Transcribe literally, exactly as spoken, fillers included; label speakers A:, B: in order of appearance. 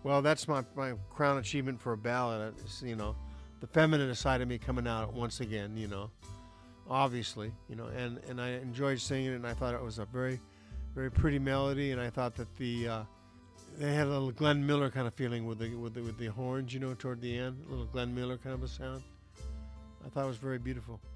A: Well, that's my, my crown achievement for a ballad. It's, you know, the feminine side of me coming out once again, you know, obviously, you know, and, and I enjoyed singing it, and I thought it was a very, very pretty melody, and I thought that the, uh, they had a little Glenn Miller kind of feeling with the, with the, with the horns, you know, toward the end, a little Glenn Miller kind of a sound. I thought it was very beautiful.